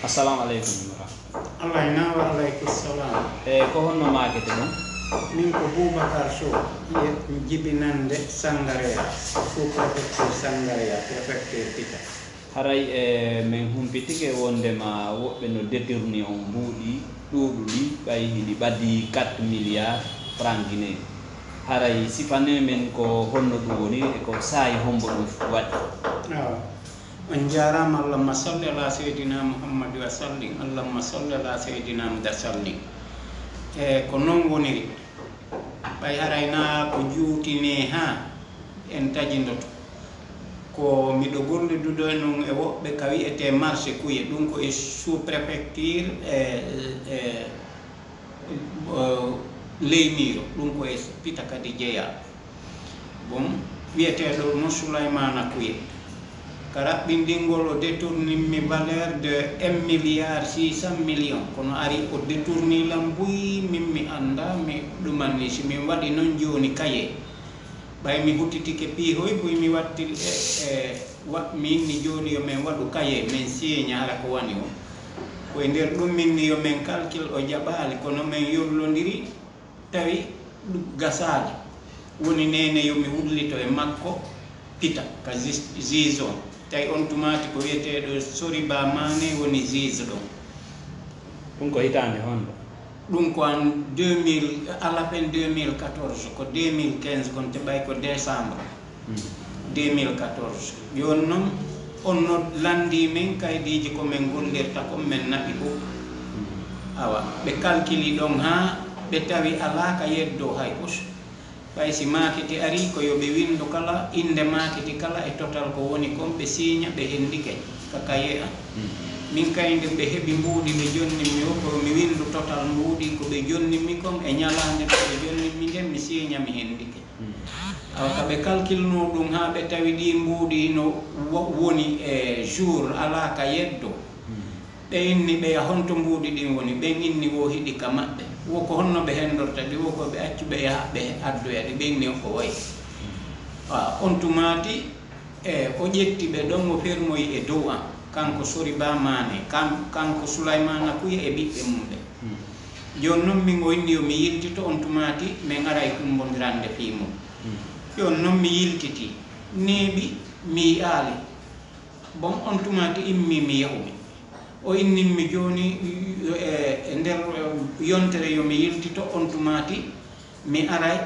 Assalamualaikum Allah ina wa alaikum salam. ko honno maakete ɗum Min ko Boubacar Sow jibinande Sangaréa sous-préfecture Sangaréa préfecture Pita. haray min humpitike wondema woɓɓe no détourni on mbuuɗi ɗuuɗuɗi ɓay hiɗi ɓaddi 4 milliards franc guiné haray sifane men ko honno ɗum woni e ko saayi hombo ɗum waɗi On jarama Allahumma salli ala sayyidina Muhammad wa sallim. Allahumma salli ala sayyidina Muhammad wa sallim. Ko non woniri ɓay harayna ko juutine ha en tajindoto ko miɗo golliduɗo non e woɓɓe ka wiyete marché kuye ɗum ko e sous préfecture leymiro ɗum ko e Pita kadi jeeya bon wiyeteɗo no Souleymana Kuye ka raɓɓinɗingol o détournimi valeur de 1 milliard 600 millions kono ari o détourni lam buy min mi anda mi ɗumanni si min waɗi noon joni kaye ɓay mi huttitike piihoy buy mi wattil mi inni joni yo min waɗu kaye min signa hara ko wani o koye nder ɗum minni yo min calcule o jaɓali kono min yollodiri tawi gasali woni nene yomi wullito e makko Pita ka zizon tawi on tumati ko wiyeteɗo Soriba Mané woni zise ɗon ɗum ko hitande honɗo ɗum ko en 2000 alapen 2014 ko 2015 kon te ɓay ko décembre 2014 joni noon on no landi min kaydiji komin gollirta kon min naɓi fof awa ɓe calculi ɗon ha ɓe tawi ala ka yeddo hay us ɓay si makiti ari ko yoɓe windu kala inde makiti kala e total ko woni kon ɓe signa ɓe hendike ka kaye an min kayde ɓe heeɓi mbuuɗi ɓe jonnimi o ko mi windu total mbuuɗi ko ɓe jonnimi kon e ñalande ko ɓe jonnimi nden mi signa mi hendike awa ka ɓe calculno ɗum ha ɓe tawi ɗi mbuuɗi no woni e jour ala ka yeddo ɓe inni ɓe honto mbuuɗi ɗin woni ɓen inni wo hiɗi ka maɓɓe wo ko honno ɓe hendorta ɗi wo ko ɓe accu ɓe yaha ɓe addoya ɗi ɓenni ko wayi on tumati o ƴetti ɓe ɗon o fermoyi e dow an kanko Soriba Mané kanko Souleymana Kuye e ɓiɓɓe mum ɓe joni noon min o inni yo mi yiltito on tumati min ara e kumbodirande fimum joni noon mi yiltiti neeɓi mi yiyaali bon on tumati immi mi yahumi o innimmi joni e nder yontere yomi yiltito on tumati mi aray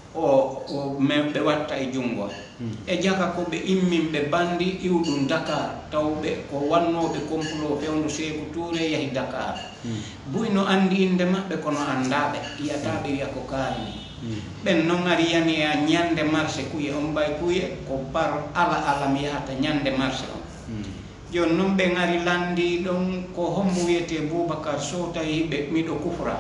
ɓe watta e jungo e jaka ko ɓe immin ɓe bandi iwɗum Dakar tawɓe ko wannoɓe complot fewndu Sékou Touré yahi Dakar buyno andi inde maɓɓe kono andaɓe yiyataɓe wiya ko kaani ɓen noon ari yani a ñande marché Kuye on ɓay Kuye ko par ala mi yahata ñande marché on joni noon ɓen ari landi ɗon ko hombo wiyete Boubacar Sow tawi miɗo kufra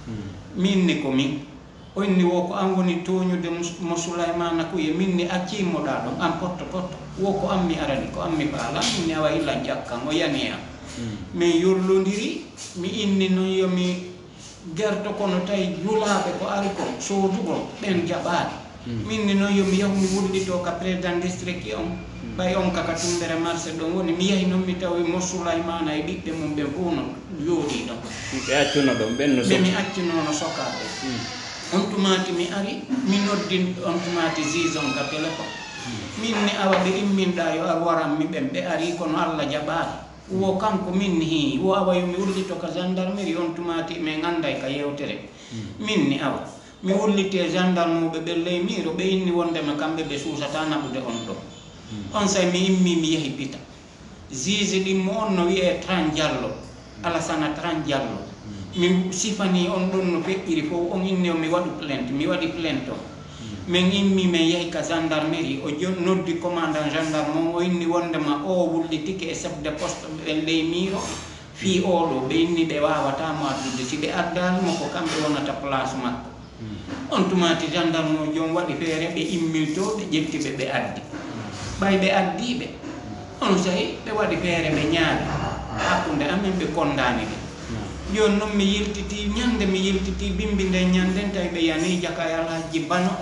minni ko min o inni wo ko an woni toñude mo Souleymana Kuye minni accimmoɗa ɗon an potto wo ko an mi arani ko an mi faala minni awa illa jakkan o yani an min yollodiri mi inni noon yomi gerto kono tawi julaɓe ko ari kon sodugol ɓen jaɓaɗi minni noon yomi yahu mi wullito ka président district on ɓay on kaka tumbere marché ɗon woni mi yahi noon mi tawi mo Souleymana e ɓiɓɓe mum ɓe fof no jooɗi ɗon ɓe accuno ɗon ɓe mi accunono sokaɓe on tumati mi ari mi noddin on tumati zison ka téléphone minni awa ɓe imminɗa yo ar waranmi ɓen ɓe ari kono Allah jaɓaali wo kanko minni hi wo awa yomi wullito ka gendarmerie on tumati min anday ka yewtere minni awa mi wullite gendarme ɓe ɓe leymiro ɓe inni wondema kamɓe ɓe suusata naɓude on ɗo on say mi immi mi yahi Pita juge ɗimmo on no wiye Tran Diallo Alassana Tran Diallo mi sifani on ɗon no feƴƴiri fof on inni o mi waɗu plainte mi waɗi plainte o min immi min yahi ka gendarmerie o noddi commandant gendarme o inni wondema o wullitike e chef de poste ɓe leymiro fi oɗo ɓe inni ɓe wawatamo addude si ɓe addalimo ko kamɓe wonata place makko on tumati gendarme o joni waɗi feere ɓe immilto ɓe ƴettiɓe ɓe addi ɓay ɓe addiɓe on sahi ɓe waɗi feere ɓe ñaari hakkude amen ɓe condani ɓe joni noon mi yiltiti ñande mi yiltiti bimbi nde ñanden tawi ɓe yani jaka Alhaji Bano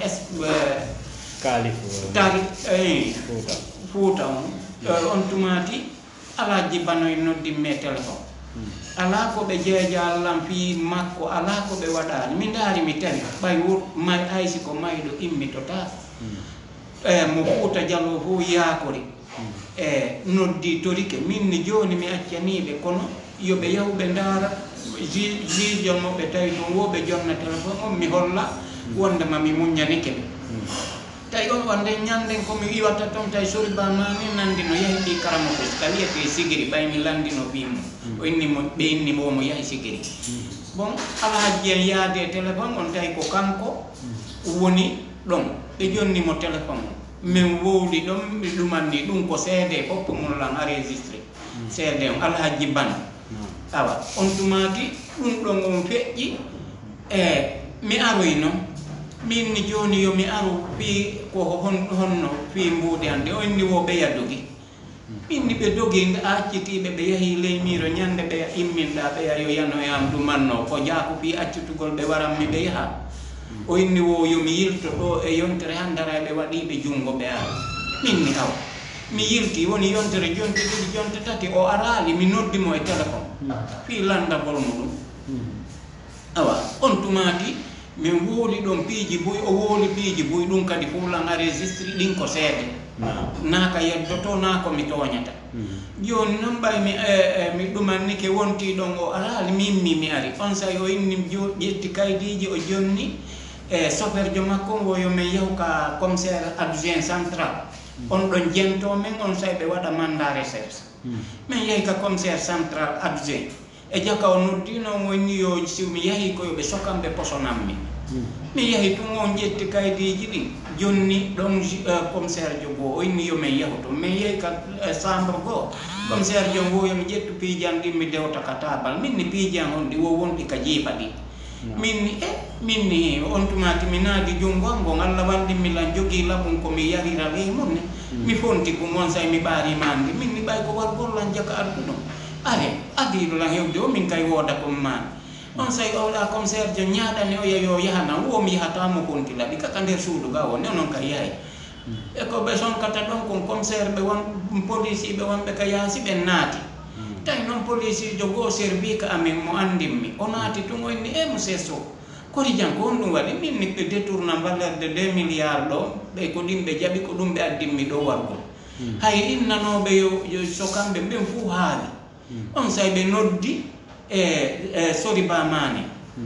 kaali tari Fouta on on tumati Alhaji Bano e noddimme téléphone ala ko be jeejal lam fi makko ala ko be wadani mi ndari mi tawi bay wur may aysi ko maydo immitota mo fuuta jallo fu yaakori noddi torike min ni joni mi accaniɓe kono yoɓe yawɓe ndaara juge mo ɓe tawi ɗum woɓe jonna téléphone on mi holla wondema mi muñanike ɓe tawi on wande ñanden komi iwata toon tawi sori bamani nandi no yahi ɗi karamo ko ka wiyete sigiri ɓay mi landino bimo o innimo ɓe inni momo yahi sigiri bon alhaji en yaade téléphone on tawi ko kanko woni ɗon ɓe jonnimo téléphone o min wowli ɗon mi ɗumanni ɗum ko seede foppo mullan a registré seede on alhaji ban awa on tumati ɗum ɗon on feƴƴi mi aroy noon min ni joni yo mi aru fi ko honno fi mbuude ande o inni wo ɓeya dogi min ni ɓe dogi accitiɓe ɓe yahi leymiro ñande ɓeya imminɗa ɓeya yo yanoyam ɗumanno ko jaaku fi accitugol ɓe waranmi ɓe yaha o inni wo yomi yilto ɗo e yontere handara ɓe waɗiɓe jungo ɓe ara min ni aw mi yilti woni yontere jonte ɗiɗi jonte tati o arali mi noddimo e téléphone fi landagol muɗum awa on tumati min wooli ɗon piiji buy o wooli piiji buy ɗum kadi fulan a registre ɗin ko seeɗe naaka yeddoto naa ko mi tooñata joni noon ɓay mi ɗumannike wonti ɗon o arali mimmi mi ari on say o inni ƴetti kaydiji o jonni soferjo makko ngo yo min yahu ka commissaire adjoint central on ɗon jento men on say ɓe waɗa mandat recherche min yahi ka commissaire central adjoint e jaka o noddino mo inni yo siwmi yahi ko yoɓe sokamɓe posonammi mi yahi tun on ƴetti kaydiji ɗin jonni ɗon commissaire jo goo o inni yo min yahu to min yahi ka chambre goo commissaire jo ngo yomi ƴettu piijan ɗin mi dewta ka tabal min ni piijan on ɗi wo wonɗi ka jiipa ɗi min ni on tumati mi naadi jungo ngon Allah wallimmi lan jogii laɓum komi yarira weymon ne mi fonti ko mon say mi ɓaarimandi min ni ɓay ko war gollan jaka arduɗon are adiɗo lan hewde o min kay wooda kom mani on say oɗa commissaire jo ñaaɗani o yo yahana womi yahatamo fonti laɓi kaka nder suudu ga o ne noon ka yahay e ko ɓe sonkata ɗon kon commissaire ɓe won police ɓe wonɓe ka yaasi ɓe naati tawi noon police jo goo servi ka amin mo andinmi o naati tun o inni monsieur Sow kodi jan ko on ɗum waɗi min ni ɓe détourna valeur de 2 milliards ɗo ɓe ko ɗin ɓe jaɓi ko ɗum ɓe addinmi ɗo wargol hay innanoɓe yo sokamɓe ɓen fuu haali on say ɓe noddi sori bamane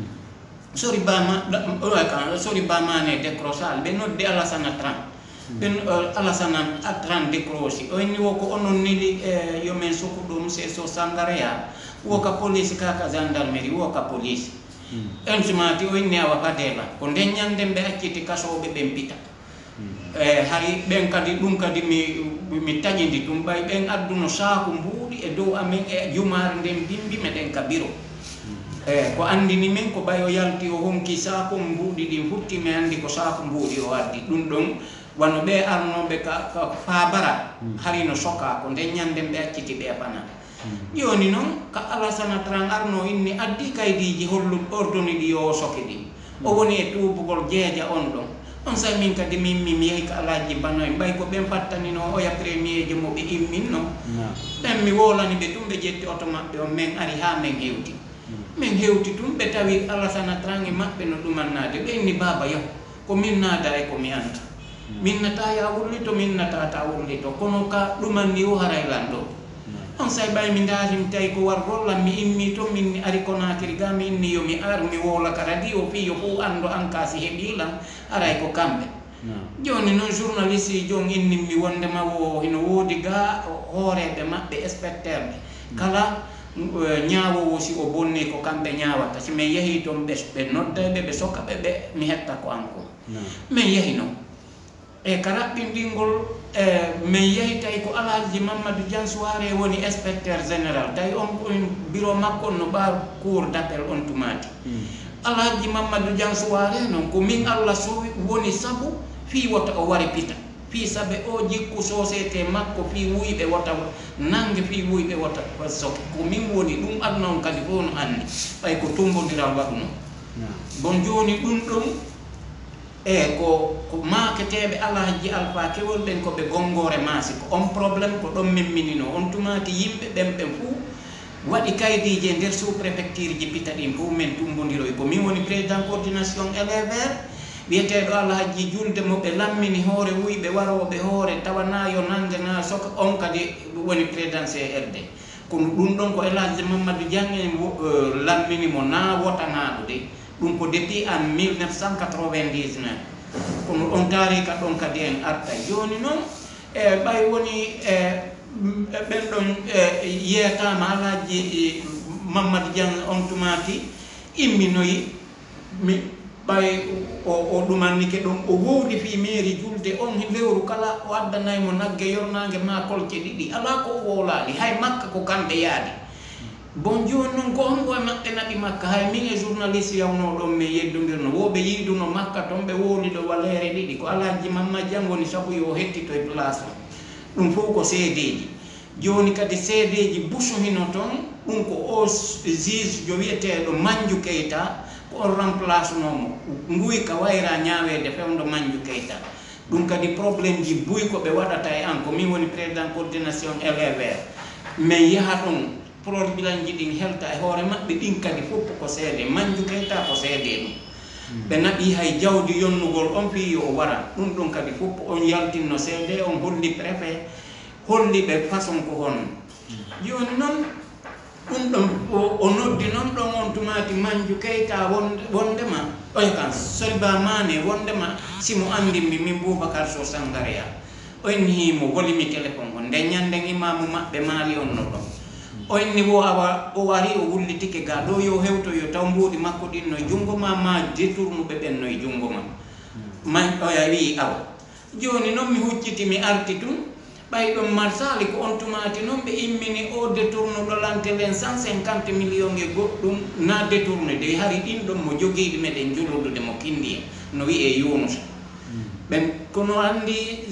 décrochal ɓe noddi Alassane Tran Alassane Tran décroché o inni wo ko onon nili yomin sukuɗum seso Sangareya wo ka police kaka gendarmerie wo ka police en sumati o inni awa fadela ko nden ñanden ɓe acciti kasoɓe ɓen pita hay ɓen kadi ɗum kadi mi taƴidi ɗum ɓay ɓen adduno saaku mbuuɗi e dow amen e jumare nden bimbi meɗen ka bureau ko andini men ko ɓay o yalti o honki saaku mbuuɗi ɗin futti mi andi ko saaku mbuuɗi o addi ɗum ɗon wano ɓe arnoɓe ka fabara harino soka ko nden ñanden ɓe acciti ɓe fana joni noon ka Alassane Tran arno inni addi kaydiji hollu ordoni ɗi yo soke ɗi o woni e tuubugol jeeja on ɗon on say min kadi mi yahi ka Alhaji Bano en ɓay ko ɓen fattanino oya premier jo mo ɓe imminno ɓen mi wolani ɓe tum ɓe ƴetti oto maɓɓe on min ari ha min hewti tum ɓe tawi Alassane Tran e maɓɓe no ɗumannade ɓe inni baba yahu ko min naada e ko mi anta min nata ya wurlito min nata ta wurlito kono ka ɗumanni o haray lan ɗo on say ɓay mi ndaari mi tawi ko war gollan mi immi to min ari Konakiri ga mi inni yo mi ar mi wola ka radio fiyo fo ando an ka si heɓilan aray ko kamɓe joni noon journaliste jon inni mi wondema wo hino woodi ga hooreɓe maɓɓe inspecteur ɓe kala ñaawowo si o bonni ko kamɓe ñaawata si min yehi toon ɓe noddayɓe ɓe sokaɓe ɓe mi hetta ko an ko min yehi noon e ka raɓɓinɗingol min yehi tawi ko Alhaji Mamadou Dian Souare woni inspecteur général tawi on bureau makko no ɓa cour d'appel on tumati Alhaji Mamadou Dian Souare noon ko min Allah sowi woni saabu fi wota o wari pita fi sabe o jikku société makko fi wuyɓe wota nangue fi wuyɓe wota soke ko min woni ɗum aduna on kadi fof no anndi ɓay ko tumbodiral waɗuno bon joni ɗum ɗum ko maketeɓe Alhaji Alpha Kewol ɓen koɓe gongore maasi ko on probléme ko ɗon min minino on tumati yimɓe ɓen fuu waɗi kaydiji nder sous préfecture ji pita ɗin fof men tumbodiroy ko min woni président coordination éleveur wiyeteɗo Alhaji Julde mo ɓe lammini hoore wuyɓe waroɓe hoore tawanayo nande na soka on kadi woni président CRD kono ɗum ɗon ko Elhadji Mamadou Diang en lammini mo na wotanaɗo de ɗum ko depuis en 1999 kono on tarika ɗon kadi en arta joni noon ɓay woni ɓen ɗon yeetama Alhaji Mamadou Diang on tumati imminoyi mi ɓay o ɗumannike ɗon o wowdi fi mairie Julde on lewru kala o addanaymo nagge yornage ma kolce ɗiɗi ala ko o wowlali hay makka ko kamɓe yaadi bon joni noon ko on go maɓɓe naɓi makka hay min e journaliste yawnoɗon min yeddodirno woɓe yiiduno makka toon ɓe wowliɗo walere ɗiɗi ko Alhaji Mamadou Diang woni sabu yo hettito e place o ɗum fof ko seedeji joni kadi seedeji busuhino toon ɗum ko o juge jo wiyeteɗo Mandiou Keita ko on remplace nomo nguyka wayra ñaawede fewdo Mandiou Keita ɗum kadi probléme ji buy ko ɓe waɗata e an ko min woni président coordination éleveur mais yaha ɗon probléme ji ɗin helta e hoore maɓɓe ɗin kadi fof ko seede Mandiou Keita ko seede ɗum ɓe naɓi hay jawdi yonnugol on fi o wara ɗum ɗon kadi fof on yaltinno seede on holli préfet holli ɓe façon ko hon joni noon ɗum ɗon o noddi noon ɗon on tumati Mandiou Keita wondema oy kan Soriba Mané wondema simo andimi min Boubacar Sow Sangaria o inni himo volimi téléphone on nde ñanden imamu maɓɓe maali on no ɗon o inni wo awa o wari o wullitike ga ɗo yo hewtoyo taw mbuuɗi makko ɗin noye jungo ma détournuɓe ɓen noye jungo ma oya wi awa joni noon mi hucciti mi arti tun ɓay ɗon marsali ko on tumati noon ɓe immini o détournuɗo lantelen 150 millions e goɗɗum na détourné de hari ɗin ɗon mo jogiiɗi meɗen jullude mo kindi no wiye Yunusa ɓen kono andi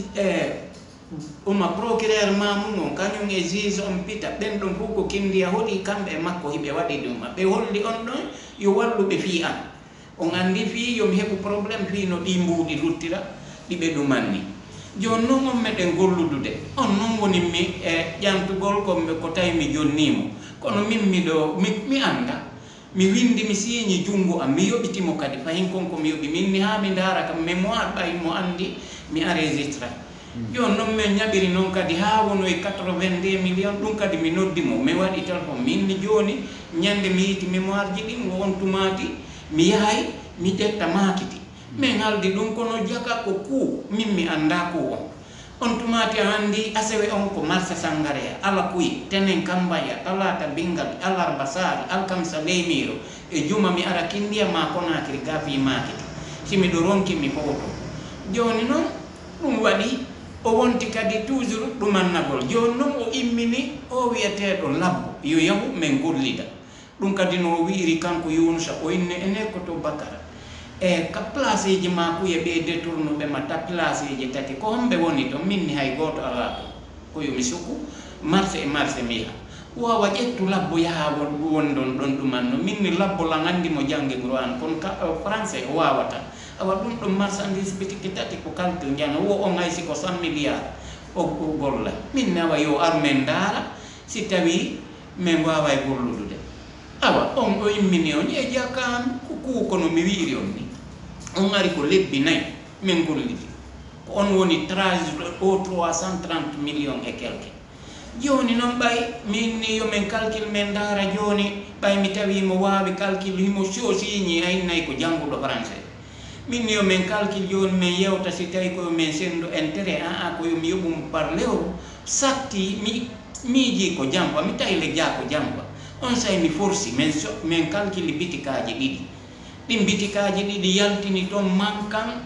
uma procureur mamum on kañum e juge on pita ɓen ɗon fof ko kindiya hoɗi kamɓe e makko hiɓe waɗi ɗum ɓe holli on ɗon yo walluɓe fi an on andi fi yomi heɓu probléme fi no ɗi mbuuɗi luttira ɗiɓe ɗumanni joni noon on meɗen golludude on noon woni mi ƴantugol ko tawi mi jonnimo kono min miɗo mi anda mi windi mi siñi jungo am mi yoɓitimo kadi fayin konko mi yoɓi min ni ha mi dara kam mémoire ɓay mo andi mi enregistre joni noon min ñaɓiri noon kadi ha wonoye 82 millions ɗum kadi mi noddimo mi waɗi téléphone min ni joni ñande mi yiti mémoire ji ɗin won tumati mi yahay mi ƴetta makiti min haldi ɗum kono jaka ko ku min mi anda ku on tumati andi asewe on ko marché Sangaria ala kuyi tenen kambaya talata bingal alarba sari alkamisa leymiro e juma mi ara kindiya ma Konakiri gafi makiti simiɗo ronki mi hoto joni noon ɗum waɗi o wonti kadi toujours ɗumannagol joni noon o immini o wiyeteɗo labbo yo yahu min gollida ɗum kadi no wiiri kanko Yunusa o inni ene ko to Bakara ka place ji makuye ɓe détournuɓe matta place ji tati ko homɓe woni to min ni hay goto ala to ko yomi suku marché e marché mi yaha wawa ƴettu labbo yaha wondon ɗon ɗumanno min ni labbo la gandimo jangguiro an kono français o wawata awa ɗum ɗon marchandise bitiki tati ko calcul jana wo on hay siko 100 milliards o golla min ne awa yo ar men dara si tawi min wawa e golludude awa on o immini on e jakam ku kono mi wiiri on ni on ari ko lebbi nayi min gollidi ko on woni 330 millions et quelque joni noon ɓay min ni yomin calcul men dara joni ɓay mi tawi mo wawi calcul himo sosiñi aynayi ko jangguɗo français min ni yomin calcul joni min yewta si tawi ko min sendo intérêt ko yomi yoɓum par lewru satti miiji ko jampa mi tawi ja ko jampa on say mi forsi min calculi bitikaji ɗiɗi ɗin bitikaji ɗiɗi yaltini toon mankan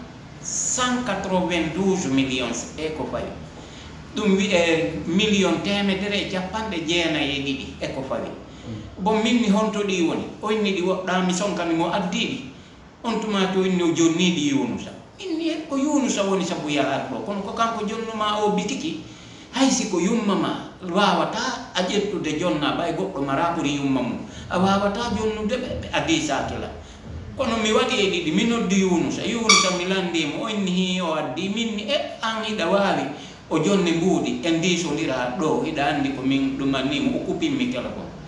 192 millions e ko fawi ɗum wiye million temedere e capanɗe jeenayi e ɗiɗi e ko fawi bon min mi honto ɗi woni o inni ɗi woɗɗami sonkami mo addiɗi on tumati o inni o jonniɗi Yunusa inni ko Yunusa woni sabu yahat ɗo kono ko kanko jonnuma o bitiki hay si ko yumma ma wawata a ƴettude jonna ɓay goɗɗo mara ɓuuri yumma mum a wawata jonnude ɓe addi sakila kono mi waɗi e ɗiɗi mi noddi Yunusa mi landimo o inni hi o addi min ni an hiɗa wawi o jonni mbuuɗi en disodira ɗo hiɗa andi ko min ɗumannimo o kupinmi téléphone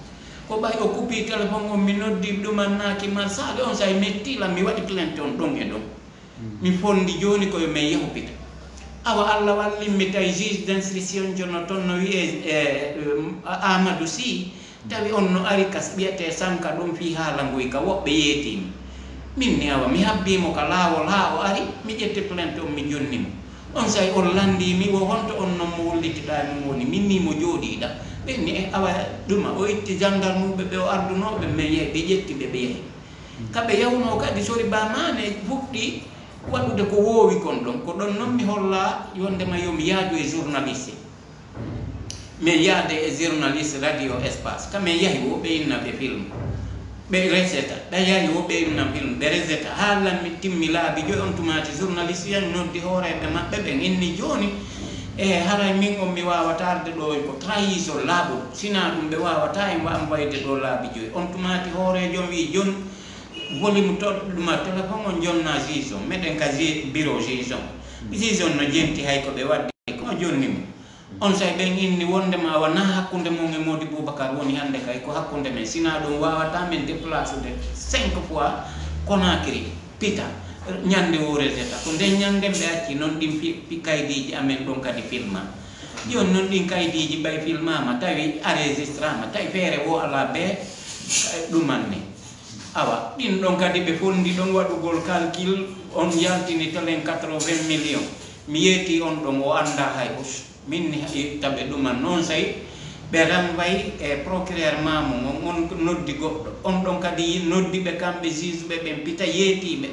ko ɓay o coupi téléphone on mi noddi ɗumannaki marsale on say mettila mi waɗi plainte on ɗon e ɗon mi fondi joni koye men yahupita awa Allah wallimmi tawi juge d' instruction jono toon no wiye Amadou Sy tawi on no ari kas ɓiyete Sanka ɗum fi haala nguy ka woɓɓe yeetimi min ni awa mi habbimo ka laawol ha o ari mi ƴetti plainte on mi jonnimo on say on landimi wo honto on noon mo wollitiɗa mum woni min ni mo jooɗiɗa ɓenni e awa ɗuma o itti gendarme ɓe o ardunoɓe men yeehi ɓe ƴetti ɓe yeehi kaɓe yawno kadi sori bamane fuɗɗi waɗude ko woowi kon ɗon ko ɗon noon mi holla yondema yomi yaadu e journaliste min yaade e journaliste radio espace kamen yahi wo ɓe innaɓe film ɓe reseta ɗa yahi wo ɓe inna film ɓe reseta haalanmi timmi laabi joyi on tumati journaliste yan noddi hooreɓe maɓɓe ɓen inni joni e haray min on mi wawata arde ɗo ko trahison laaɓol sina ɗum ɓe wawata en am wayde ɗo laabi joyi on tumati hoorejo wi jon volume toɗɗuma téléphone on jonna gison meɗen ka bureau gison gison no jenti hay ko ɓe waddi ko jonnimo on say ɓen inni wondema wona hakkude mum e Mody Boubacar woni hande kay ko hakkude men sina ɗum wawata men déplace de 5 fois Conakry pita ñande o reseta ko nden ñande ɓe acci noon ɗin kaydiji amen ɗon kadi filma joni noon ɗin kaydiji ɓay filmama tawi enregistrama tawi feere wo ala be ɗumanni awa ɗin ɗon kadi ɓe fondi ɗon waɗugol calcul on yaltini telen 80 millions mi yeeti on ɗon o anda hay bus min ni taɓe ɗuman noon say ɓe ranwayi e procureur mamum on noddi goɗɗo on ɗon kadi noddiɓe kamɓe juge ɓe ɓen pita yeetiɓe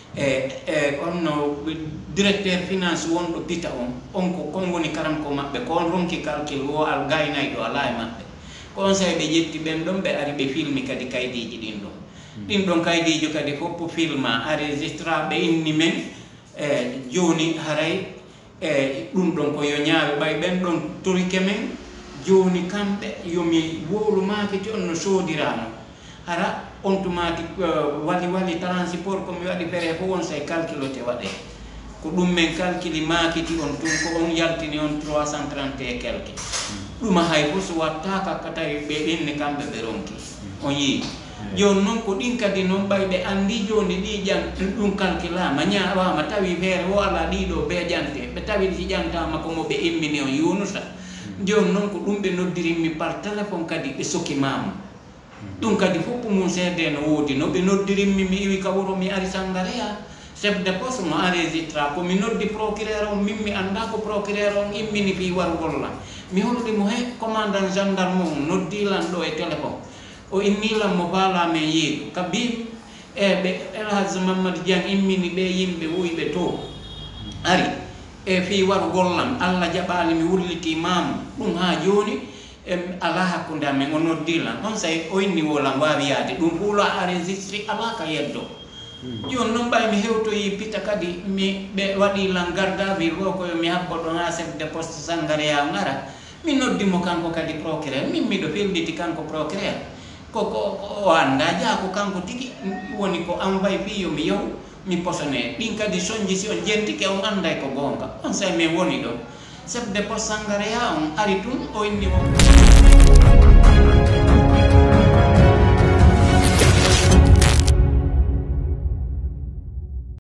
onno directeur finance wonɗo pita on ko kon woni karam ko maɓɓe ko on ronki calcul o al gaynay ɗo ala e maɓɓe ko on say ɓe ƴetti ɓen ɗon ɓe ari ɓe filmi kadi kaydiji ɗin ɗon ɗin ɗon kaydijo kadi foppo filma enregistraɓe inni men joni haray ɗum ɗon ko yo ñaawe ɓay ɓen ɗon torike men joni kamɓe yomi wowlu makiti on no soodirano hara on tumati wali transport komi waɗi fere fo won say calculote waɗe ko ɗum men calculi makiti on tun ko on yaltini on 330 et quelque ɗuma hay fo so wattaka ka tawi ɓe ɓenni kamɓe ɓe ronki on yii joni noon ko ɗin kadi noon ɓayɓe andi joni ɗi ƴan ɗum calculama ñawama tawi feere wo ala ɗiɗo ɓe ƴante ɓe tawi si ƴantama komo ɓe immini on yunusa joni noon ko ɗum ɓe noddirinmi par téléphone kadi ɓe sokkimama ɗum kadi fof mum seede no woodi no ɓe noddirinmi mi iwi ka wuro mi ari Sangaréa chef de poste no enregistra ko mi noddi procureur on min mi anda ko procureur on immini fi wargollam mi holɗimo he commandant gendarme on noddilan ɗo e téléphone o innilan mo faala men yeeɗu ka bim ɓe Elhadji Mamadou Diang immini ɓe yimɓe wuyɓe to ari e fi wargollam Allah jaɓali mi wulliti mamu ɗum ha joni ala hakkude amen o noddilan on say o inni wolam wawi yaade ɗum fuula enregistré ala ka yeddo joni noon ɓay mi hewtoyi pita kadi ɓe waɗilan garde à vue o koyo mi habbo ɗon ha chef de poste Sangaréa ngara mi noddimo kanko kadi procureur min miɗo felditi kanko procureur koko o anda jaa ko kanko tigi woni ko envoyé fi yo mi yaw mi posone ɗin kadi soñji si on jentike on anday ko gonga on say min woni ɗo chef de poste Sangaréa on ari tun o inni o